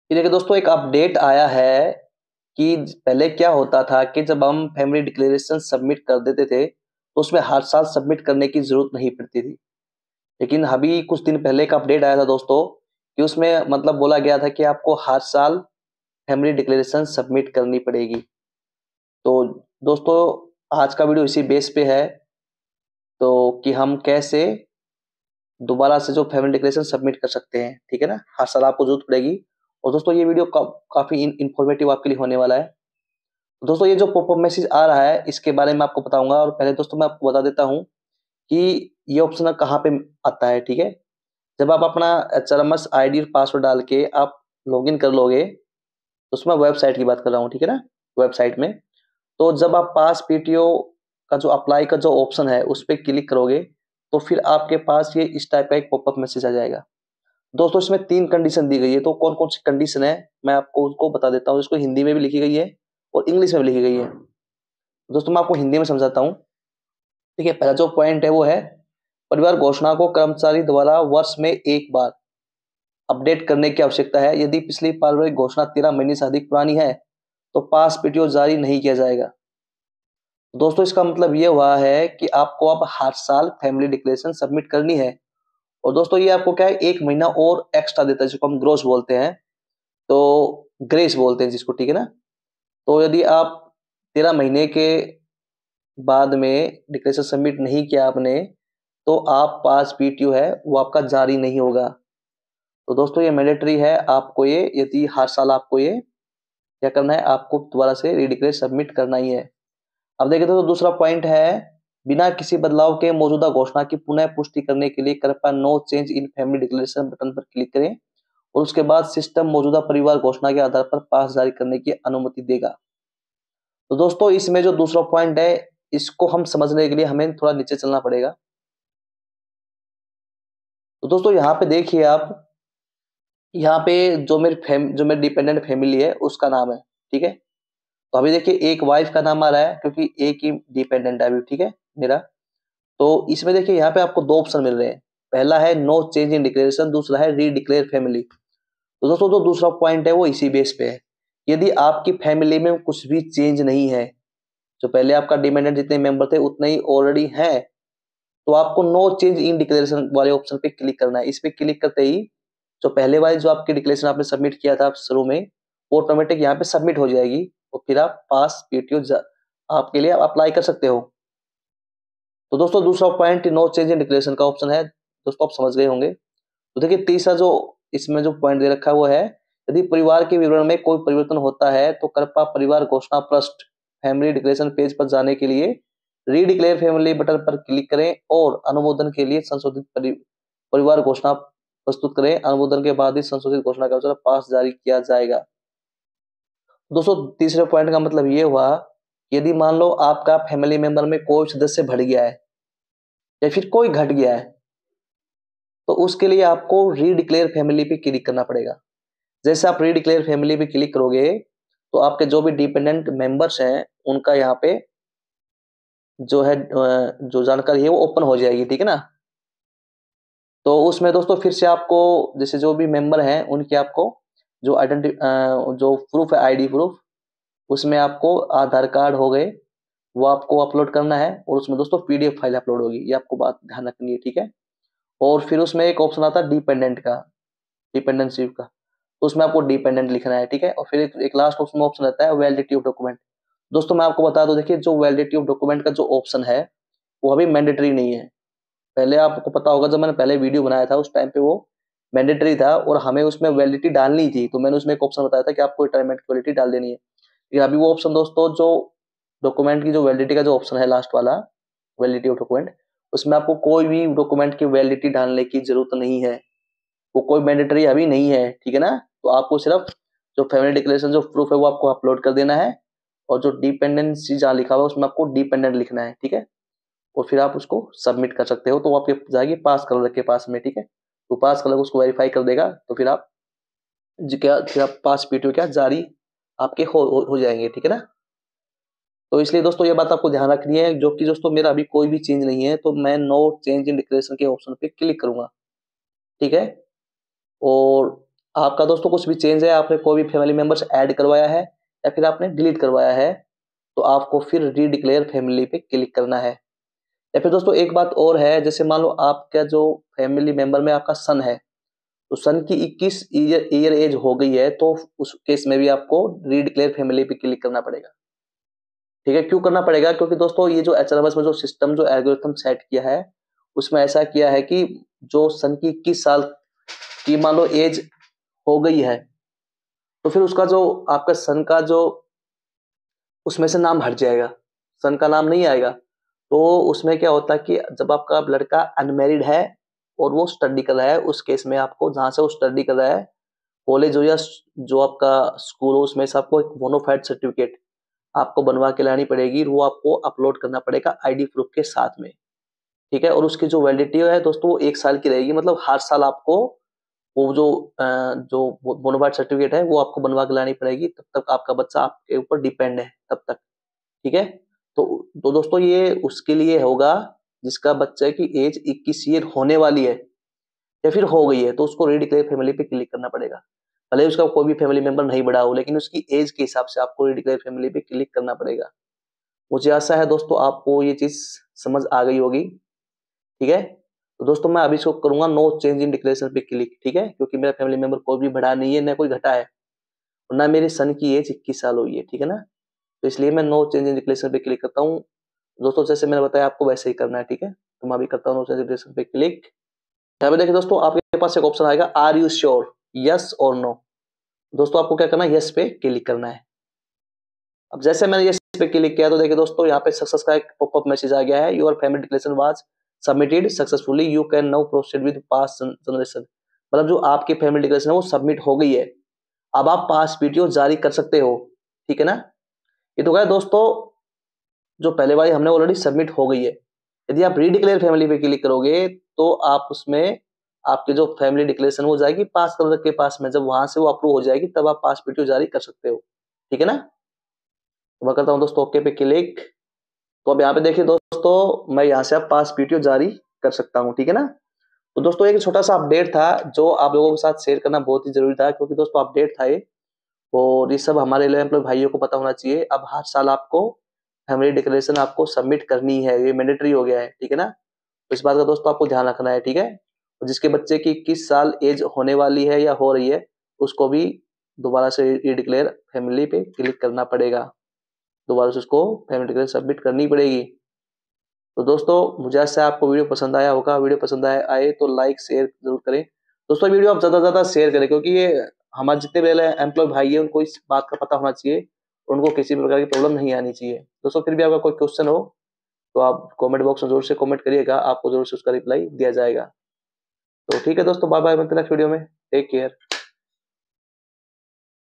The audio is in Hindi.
ये देखिए दोस्तों, एक अपडेट आया है कि पहले क्या होता था कि जब हम फैमिली डिक्लेरेशन सबमिट कर देते थे तो उसमें हर साल सबमिट करने की जरूरत नहीं पड़ती थी। लेकिन अभी कुछ दिन पहले एक अपडेट आया था दोस्तों कि उसमें मतलब बोला गया था कि आपको हर साल फैमिली डिक्लेरेशन सबमिट करनी पड़ेगी। तो दोस्तों, आज का वीडियो इसी बेस पे है तो कि हम कैसे दोबारा से जो फैमिली डिक्लेरेशन सबमिट कर सकते हैं। ठीक है ना, हर साल आपको जरूरत पड़ेगी। और दोस्तों ये वीडियो काफी इंफॉर्मेटिव आपके लिए होने वाला है। दोस्तों ये जो पॉपअप मैसेज आ रहा है इसके बारे में आपको बताऊंगा। और पहले दोस्तों मैं आपको बता देता हूं कि ये ऑप्शन कहाँ पे आता है। ठीक है, जब आप अपना एचआरएमएस आईडी और पासवर्ड डाल के आप लॉगिन कर लोगे तो उसमें वेबसाइट की बात कर रहा हूँ। ठीक है ना, वेबसाइट में तो जब आप पास पीटीओ का जो अप्लाई का जो ऑप्शन है उस पर क्लिक करोगे तो फिर आपके पास ये इस टाइप का एक पॉपअप मैसेज आ जाएगा। दोस्तों इसमें 3 कंडीशन दी गई है, तो कौन-कौन सी कंडीशन है मैं आपको उसको बता देता हूँ। इसको हिंदी में भी लिखी गई है और इंग्लिश में भी लिखी गई है। दोस्तों मैं आपको हिंदी में समझाता हूँ। देखिए, पहला जो पॉइंट है वो है, परिवार घोषणा को कर्मचारी द्वारा वर्ष में एक बार अपडेट करने की आवश्यकता है। यदि पिछली पारिवारिक घोषणा 13 महीने से अधिक पुरानी है तो पास पीटीओ जारी नहीं किया जाएगा। दोस्तों इसका मतलब ये हुआ है कि आपको अब हर साल फैमिली डिक्लेरेशन सबमिट करनी है। और दोस्तों ये आपको क्या है, 1 महीना और एक्स्ट्रा देता है जिसको हम ग्रोस बोलते हैं, तो ग्रेस बोलते हैं जिसको। ठीक है ना, तो यदि आप 13 महीने के बाद में डिक्लेरेशन सबमिट नहीं किया आपने तो आप पास पीटीओ है वो आपका जारी नहीं होगा। तो दोस्तों ये मैंडेटरी है, आपको ये यदि हर साल आपको ये क्या करना है, आपको दोबारा से रीडिक्लेयर सबमिट करना ही है। अब देखिए तो दूसरा पॉइंट है, बिना किसी बदलाव के मौजूदा घोषणा की पुनः पुष्टि करने के लिए कृपया no change in family declaration button पर क्लिक करें और उसके बाद सिस्टम मौजूदा परिवार घोषणा के आधार पर पास जारी करने की अनुमति देगा। तो दोस्तों इसमें जो दूसरा पॉइंट है इसको हम समझने के लिए हमें थोड़ा नीचे चलना पड़ेगा। तो दोस्तों यहाँ पे देखिए आप, यहाँ पे जो मेरी डिपेंडेंट फैमिली है उसका नाम है। ठीक है, तो अभी देखिए एक वाइफ का नाम आ रहा है क्योंकि एक ही डिपेंडेंट है अभी। ठीक है मेरा, तो इसमें देखिए यहाँ पे आपको 2 ऑप्शन मिल रहे हैं। पहला है नो चेंज इन डिक्लेरेशन, दूसरा है रीडिक्लेयर फैमिली। तो दोस्तों जो दूसरा पॉइंट है वो इसी बेस पे है। यदि आपकी फैमिली में कुछ भी चेंज नहीं है, जो पहले आपका डिपेंडेंट जितने मेंबर थे उतने ही ऑलरेडी हैं, तो आपको नो चेंज इन डिक्लेरेशन वाले ऑप्शन पे क्लिक करना है। इस पे क्लिक करते ही जो पहले वाली जो आपकी डिक्लेरेशन आपने सबमिट किया था शुरू में, वो ऑटोमेटिक यहाँ पे सबमिट हो जाएगी और फिर आप पास पीटीओ आपके लिए अप्लाई कर सकते हो। तो दोस्तों दूसरा point no change in declaration का ऑप्शन है, दोस्तों आप समझ गए होंगे। तो देखिए तीसरा जो इसमें जो पॉइंट दे रखा है वो है, यदि परिवार के विवरण में कोई परिवर्तन होता है तो कृपया परिवार घोषणा पृष्ठ फैमिली डिक्लेरेशन पेज पर जाने के लिए रीडिक्लेयर फैमिली बटन पर क्लिक करें और अनुमोदन के लिए संशोधित परिवार घोषणा प्रस्तुत करें। अनुमोदन के बाद ही संशोधित घोषणा का अनुसार पास जारी किया जाएगा। दोस्तों तीसरे पॉइंट का मतलब ये हुआ, यदि मान लो आपका फैमिली मेंबर में कोई सदस्य बढ़ गया है या फिर कोई घट गया है तो उसके लिए आपको रीडिक्लेयर फैमिली पे क्लिक करना पड़ेगा। जैसे आप रीडिक्लेयर फैमिली पे क्लिक करोगे तो आपके जो भी डिपेंडेंट मेंबर्स हैं उनका यहाँ पे जो है जो जानकारी है वो ओपन हो जाएगी। ठीक है ना, तो उसमें दोस्तों फिर से आपको जैसे जो भी मेंबर हैं उनकी आपको जो जो प्रूफ है, आईडी प्रूफ, उसमें आपको आधार कार्ड हो गए वो आपको अपलोड करना है और उसमें दोस्तों पीडीएफ फाइल अपलोड होगी, ये आपको बात ध्यान रखनी है। ठीक है, और फिर उसमें एक ऑप्शन आता है डिपेंडेंट का, डिपेंडेंसी का, तो उसमें आपको डिपेंडेंट लिखना है। ठीक है, और फिर एक लास्ट उसमें ऑप्शन रहता है वैलिडिटी ऑफ डॉक्यूमेंट। दोस्तों मैं आपको बता दूं, देखिए जो वैलिडिटी ऑफ डॉक्यूमेंट का जो ऑप्शन है वो अभी मैंडेटरी नहीं है। पहले आपको पता होगा जब मैंने पहले वीडियो बनाया था उस टाइम पे वो मैंडेटरी था और हमें उसमें वैलिडिटी डालनी थी, तो मैंने उसमें एक ऑप्शन बताया था कि आपको रिटायरमेंट की वैलिडिटी डाल देनी है। लेकिन अभी वो ऑप्शन दोस्तों जो डॉक्यूमेंट की जो वैलिडिटी का जो ऑप्शन है लास्ट वाला, वैलिडिटी ऑफ डॉक्यूमेंट, उसमें आपको कोई भी डॉक्यूमेंट की वैलिडिटी डालने की जरूरत नहीं है, वो कोई मैंडेटरी अभी नहीं है। ठीक है ना, तो आपको सिर्फ जो फैमिली डिक्लेरेशन जो प्रूफ है वो आपको अपलोड कर देना है और जो डिपेंडेंसी जहाँ लिखा हुआ है उसमें आपको डिपेंडेंट लिखना है। ठीक है, और फिर आप उसको सबमिट कर सकते हो, तो वो आपके जाएगी पास कलर के पास में। ठीक है, तो पास कलर उसको वेरीफाई कर देगा तो फिर आप क्या फिर आप पास पीटीओ क्या जारी आपके हो जाएंगे। ठीक है ना, तो इसलिए दोस्तों ये बात आपको ध्यान रखनी है, जो कि दोस्तों मेरा अभी कोई भी चेंज नहीं है तो मैं नो चेंज इन डिक्लेरेशन के ऑप्शन पे क्लिक करूंगा। ठीक है, और आपका दोस्तों कुछ भी चेंज है, आपने कोई भी फैमिली मेंबर्स ऐड करवाया है या फिर आपने डिलीट करवाया है, तो आपको फिर रीडिक्लेयर फैमिली पे क्लिक करना है। या फिर दोस्तों एक बात और है, जैसे मान लो आपका जो फैमिली मेंबर में आपका सन है, तो सन की 21 ईयर एज हो गई है, तो उस केस में भी आपको रीडिक्लेयर फैमिली पे क्लिक करना पड़ेगा। ठीक है, क्यों करना पड़ेगा? क्योंकि दोस्तों ये जो एचआरएमएस में जो सिस्टम जो एल्गोरिथम सेट किया है, उसमें ऐसा किया है कि जो सन की 21 साल की मान लो एज हो गई है, तो फिर उसका जो आपका सन का जो उसमें से नाम हट जाएगा, सन का नाम नहीं आएगा। तो उसमें क्या होता है कि जब आपका लड़का अनमैरिड है और वो स्टडी कर रहा है, उस केस में आपको जहां से वो स्टडी कर रहा है, कॉलेज हो या जो आपका स्कूल हो, उसमें से आपको एक बोनाफाइड सर्टिफिकेट आपको बनवा के लानी पड़ेगी, वो आपको अपलोड करना पड़ेगा आईडी प्रूफ के साथ में। ठीक है, और उसकी जो वैलिडिटी है दोस्तों वो 1 साल की रहेगी, मतलब हर साल आपको वो जो बोनाफाइड सर्टिफिकेट है वो आपको बनवा के लानी पड़ेगी, तब तक आपका बच्चा आपके ऊपर डिपेंड है तब तक। ठीक है, तो दोस्तों ये उसके लिए होगा जिसका बच्चे की एज 21 ईयर होने वाली है या फिर हो गई है, तो उसको रीडिक्लेयर फैमिली पे क्लिक करना पड़ेगा। भले ही उसका कोई भी फैमिली मेंबर नहीं बढ़ा हो, लेकिन उसकी एज के हिसाब से आपको रीडिक्लेयर फैमिली पे क्लिक करना पड़ेगा। मुझे आशा है दोस्तों आपको ये चीज समझ आ गई होगी। ठीक है, तो दोस्तों मैं अभी इसको करूंगा नो चेंज इन डिक्लेरेशन पे क्लिक। ठीक है, क्योंकि मेरा फैमिली मेंबर कोई भी बढ़ा नहीं है, ना कोई घटा है, और ना मेरे सन की एज 21 साल हुई है। ठीक है ना, तो इसलिए मैं नो चेंज इन डिक्लेरेशन पे क्लिक करता हूँ। दोस्तों जैसे मैंने बताया आपको वैसे ही करना है। ठीक है, तो मैं अभी करता हूँ नो चेंज इन डिक्लेरेशन पे क्लिक। यहाँ पे देखिए दोस्तों आपके पास एक ऑप्शन आएगा आर यू श्योर, यस और नो। दोस्तों आपको क्या करना है, यस पे क्लिक करना है। अब जैसे मैंने यस पे क्लिक किया तो देखिए दोस्तों यहाँ पे सक्सेस का एक पॉपअप मैसेज आ गया है, your family declaration was submitted successfully, you can now proceed with pass generation. मतलब जो आपकी फैमिली डिक्लेरेशन है वो सबमिट हो गई है, अब आप पास वीडियो जारी कर सकते हो। ठीक है ना, ये तो क्या है दोस्तों, जो पहले वाली हमने ऑलरेडी सबमिट हो गई है। यदि आप रीडिक्लेयर फैमिली पे क्लिक करोगे तो आप उसमें आपकी जो फैमिली डिक्लेरेशन हो जाएगी पास कलर के पास में, जब वहां से वो अप्रूव हो जाएगी तब आप पास वीडियो जारी कर सकते हो। ठीक है ना, तो मैं करता हूँ दोस्तों ओके पे क्लिक। तो अब यहाँ पे देखिए दोस्तों मैं यहाँ से अब पास वीडियो जारी कर सकता हूँ। ठीक है ना, तो दोस्तों एक छोटा सा अपडेट था जो आप लोगों के साथ शेयर करना बहुत ही जरूरी था, क्योंकि दोस्तों अपडेट था ये, और ये सब हमारे एम्प्लॉय भाइयों को पता होना चाहिए। अब हर साल आपको फैमिली डिक्लेरेशन आपको सबमिट करनी है, ये मैंडेटरी हो गया है। ठीक है ना, तो इस बात का दोस्तों आपको ध्यान रखना है। ठीक है, और जिसके बच्चे की 21 साल एज होने वाली है या हो रही है, उसको भी दोबारा से रीडिक्लेयर फैमिली पे क्लिक करना पड़ेगा, दोबारा से उसको फैमिली डिक्लेरेशन सबमिट करनी पड़ेगी। तो दोस्तों मुझे ऐसा आपको वीडियो पसंद आया होगा, वीडियो पसंद आए तो लाइक शेयर जरूर करें। दोस्तों वीडियो आप ज्यादा से ज्यादा शेयर करें, क्योंकि ये हमारे जितने भी एम्प्लॉय भाई है उनको इस बात का पता होना चाहिए, उनको किसी भी प्रकार की प्रॉब्लम नहीं आनी चाहिए। दोस्तों फिर भी आपका कोई क्वेश्चन हो तो आप कमेंट बॉक्स में जरूर से कमेंट करिएगा, आपको जरूर से उसका रिप्लाई दिया जाएगा। तो ठीक है दोस्तों, बाय बाय, मिलते हैं नेक्स्ट वीडियो में, टेक केयर।